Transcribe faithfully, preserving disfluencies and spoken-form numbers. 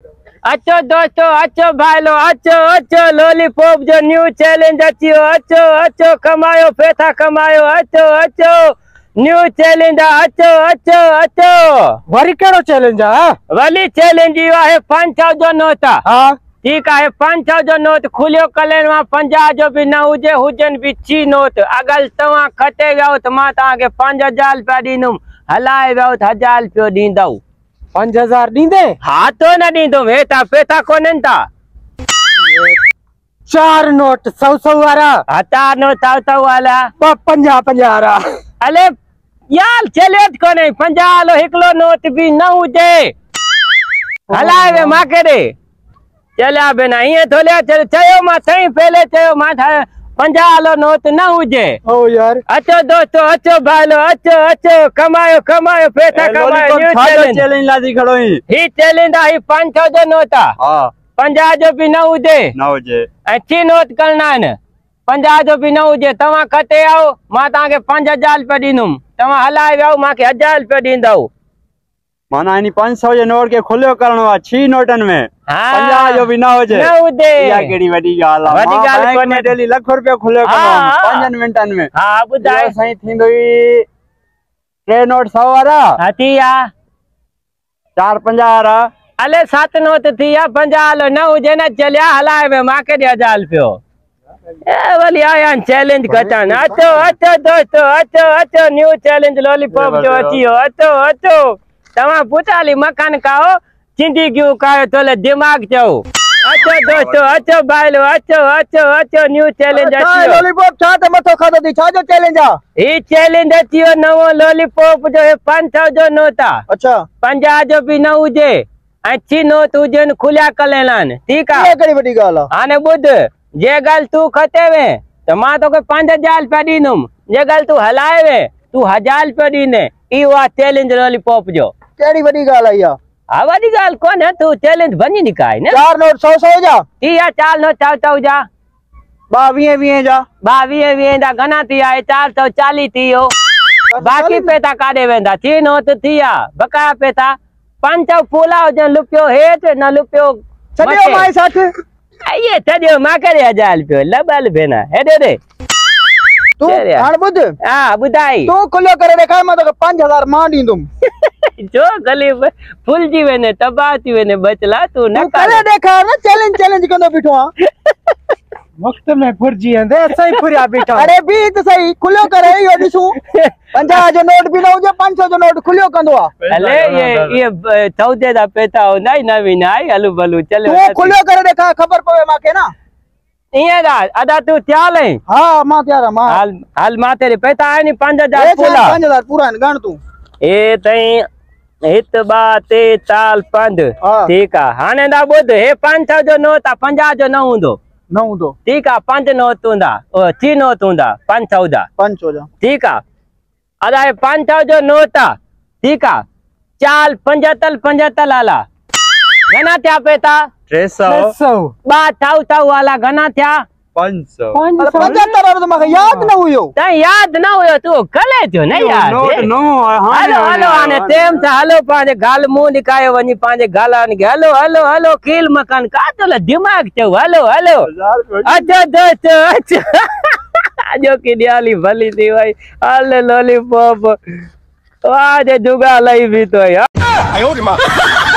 अचो दोस्तों, अचो भाई लो, अचो अचो लॉलीपॉप जो न्यू चैलेंज अचियो। अचो अचो कमायो पैसा कमायो। अचो अचो न्यू चैलेंज अचो अचो अचो। वरी केड़ो चैलेंज आ? वली चैलेंज यो है पांच सौ जो नोट। हां ठीक है, पांच सौ जो नोट खुलियो कलेन में पंजाह जो भी न हुजे हुजन भी छी नोट। अगर तवा खटे वियो त मां ता के पांच हज़ार रुपया दीनुम, हलाए वियो त हज़ार रुपया दींदौ। पांच हज़ार दींदे? हाँ तो न दींदो, हे ता पैसा कोनन ता। चार नोट सौ सौ वाला। हाँ चार नोट सौ सौ वाला। पंजाह पंजाह वाला। अले यार चैलेंज कोने पंजाह लो हिकलो नोट भी न हुजे, हलाए वे मां के दे। चलिया बेना ये थोलिया चल चयो मा सही पहले चयो मा पंजाह लो नोट न हुजे। ओ यार अचो दोस्तों, अचो भाई लो, अचो अचो कमायो कमायो पैसा कमायो। न्यू चैलेंज चैलेंज लादी खड़ो ही ही चैलेंज ही पांच सौ जो नोट आ। हां पंजाह जो भी न हुजे न हुजे अच्छी नोट करना है। पंजाह जो भी न हुजे तवा खटे आओ, मां ता के पांच हज़ार रुपया दीनुम, तवा हलाए वियो मां के हज़ार रुपया दींदौ। माना इनी पांच सौ जे नोट के खुलियो करणो आ छी नोटन में। हाँ पंजाह जो भी न हुजे न हुजे या केड़ी वडी गाल आ। वडी गाल कोने डेली लाख रुपया खुलियो करणो पांच मिनटन में। हां बुधाए सही थींदोई टे नोट सौ वाला। हतिया चार पंजाह वाला। अले सात नोट थिया पंजाह लो न हुजे न चलिया हलाए में मां के हज़ार रुपया। ए वाली आया चैलेंज कटन। अचो अचो दोस्तों, अचो अचो न्यू चैलेंज लॉलीपॉप जो अचियो। अचो अचो तवा पुटाली मकान काओ चिंदी क्यों कायो तोले दिमाग जाओ। अचो दोस्तों, अचो भाई लो, अचो अचो अचो न्यू चैलेंज अचियो। लॉलीपॉप छा त मथो खादो दी, छा जो चैलेंज आ? ई चैलेंज अचियो नवो लॉलीपॉप जो है पांच सौ जो नोट आ। अच्छा पंजाह जो भी न हुजे अच्छी नोट हुजन खुलिया कलेलान। ठीक आ, ये केड़ी वडी गाल आ? हाने बुध जे गल तू खटे वे तो मां तो के पांच हज़ार रुपया दीनुम, जे गल तू हलाए वे तू हज़ार रुपया दीने। ई वा चैलेंज लॉलीपॉप जो केड़ी वडी गाल आ या? आ वडी गाल कोन है, तू चैलेंज बनी निकाय ने। चार नोट सौ सौ जा। तिया चार नोट सौ सौ जा। बावीह वीह जा। बावीह वीह जा घना थिया? चार सौ चालीस थियो। बाकी पैसा काडे वेंदा? थी नोट थिया बकाया पैसा पांच सौ फूला हुजन, लुपियो हेठ न लुपियो छडियो माई साठ। ये छडियो मां करे हज़ार रुपया लबल भेना हेडे रे। तू हां बुध हां बुधाई तू खुलियो करे देखा मैं तो पांच हज़ार मां दींदुम। जो गली फुल जी वेने तबाह थी वेने बचला तू न करे देखा ना चैलेंज चैलेंज कंदो बिठो आ। वक्त में फुरजी अंदे सही फुरिया बिठा। अरे भी तो सही खुलियो करे यो दिसू पंजाह जो नोट भी न हो, पांच सौ जो नोट खुलियो कंदो आ। अले ये ये चौदह दा पैसा हो नहीं नवी नाई हलू बलू चले। तू खुलियो करे देखा खबर पवे माके ना। इए दा अदा तू त्याल है? हां मां त्याल है मां। हाल हाल मां तेरे पैसा है नी पांच हज़ार पूरा। पांच हज़ार पूरा गण तू ए तई हित बा ते ताल पंद। ठीक आ हाने दा बुध हे पांच सौ जो नोट आ पंजाह जो न हुंदो न हुंदो। ठीक आ पंज नोट हुंदा ओ ची नोट हुंदा पांच सौ जा पांच सौ जा। ठीक आ अदा हे पांच सौ जो नोट आ। ठीक आ चाल पंजतल पंजतल वाला घना क्या पैसा? टे सौ। बा थाउ थाउ वाला घना क्या? पांच सौ। पंजहत्तर और तो मखे याद न हुयो। त याद न हुयो तू कले जो न याद नोट नो। हलो हलो आने टेम था हलो पांजे गाल मुंह निकायो वनी पांजे गालान के हलो हलो हलो कील मकान का तो दिमाग चो हलो हलो। अच्छा दोस्तों अच्छा जो की दियाली भली थी भाई हल लॉलीपॉप आज जुगा लई भी तो यार।